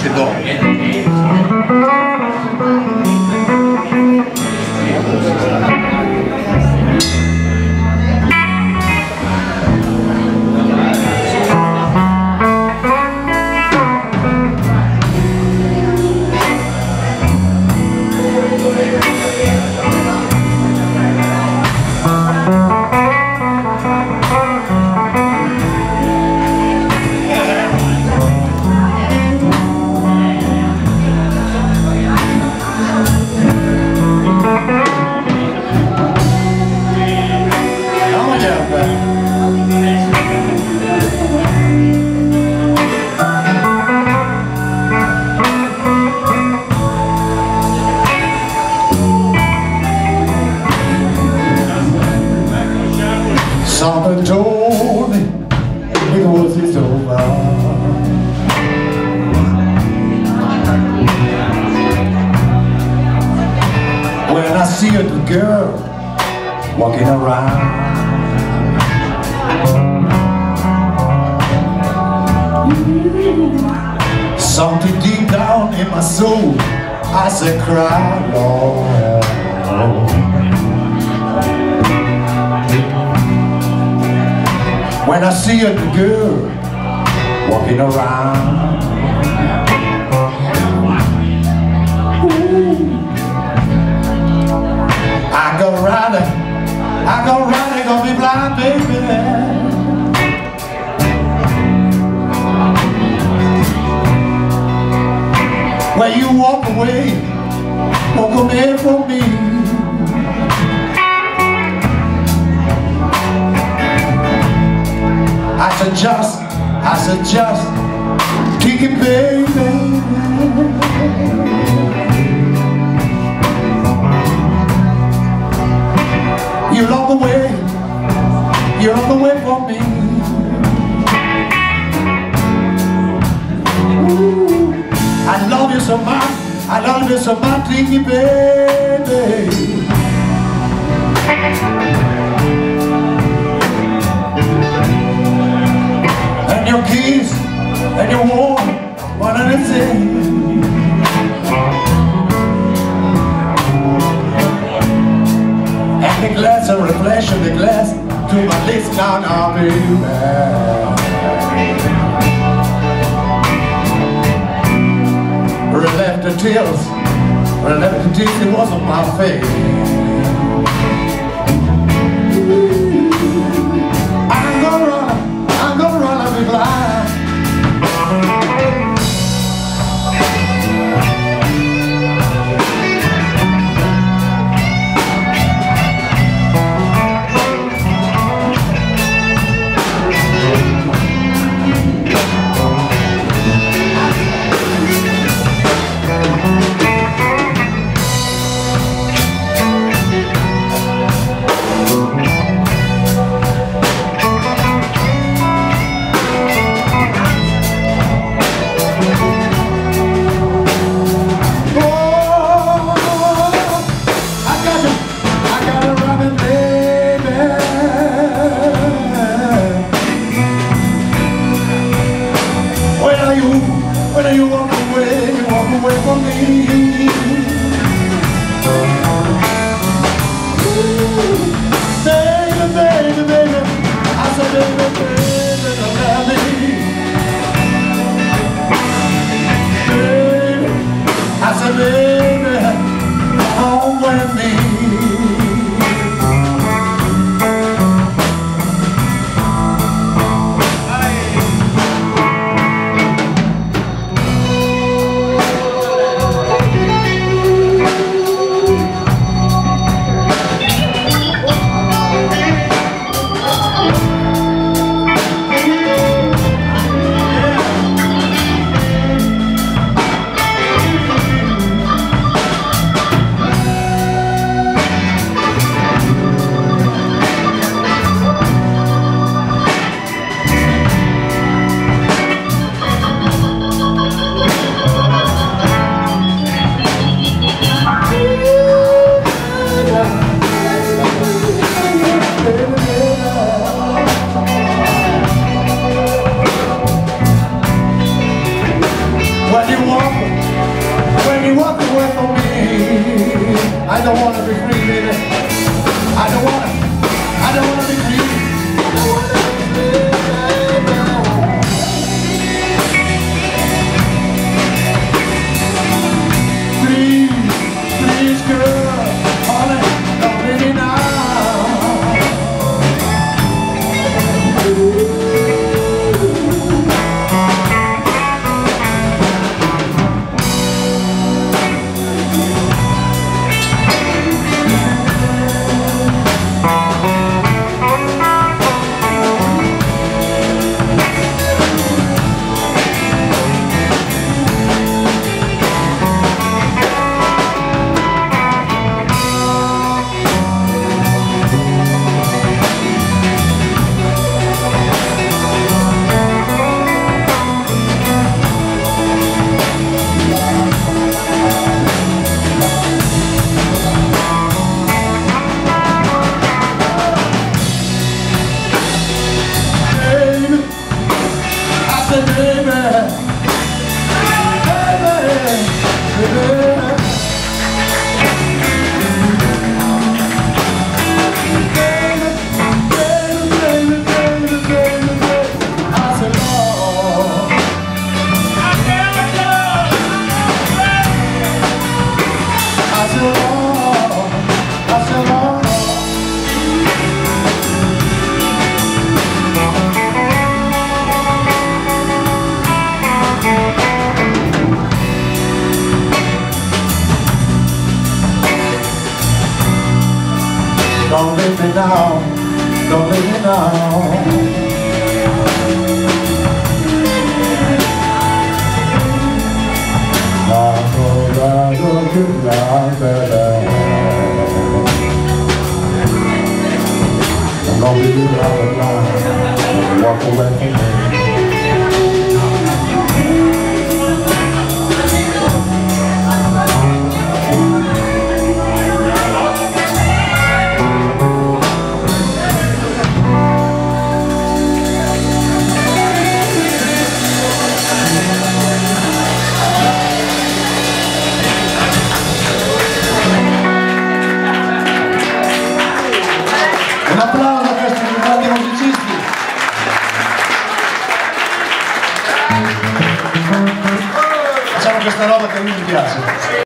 noche dopo. Something told me it was over. When I see a girl walking around, something deep down in my soul, I said, cry, Lord. When I see a girl walking around, I go running, gonna be blind, baby. When you walk away, won't come here for me. I suggest, kick it, baby. You're on the way for me. Ooh, I love you so much, kick it, baby. And your kiss and your warm, what did it say? And the glass, a reflection of the glass to my lips, now baby. Left the tears, it wasn't my face. I'm gonna run, I'll be blind. When you walk away from me. Baby, baby, I said, baby, don't have me. Baby, I said, baby, home with me. said, baby, baby, don't leave me now, don't leave me now. I'm gonna good night, baby. I'm gonna be out of line, walk away from me. Un applauso a questi grandi musicisti. Facciamo questa roba che a lui mi piace.